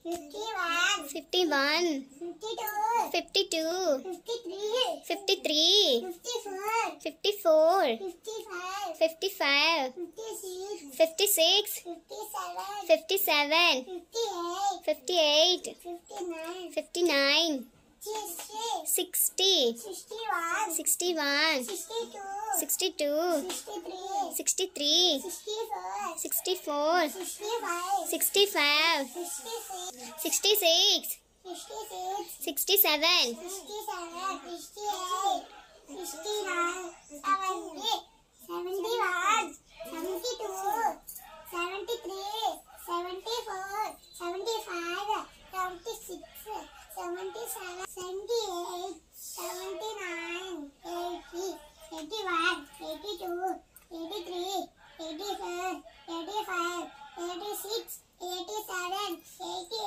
51, 52, 53, 54, 55, 56, 57, 58, 59, 60, 61, 62, 63, 64, 65, 66, 67, 86, 87, 88,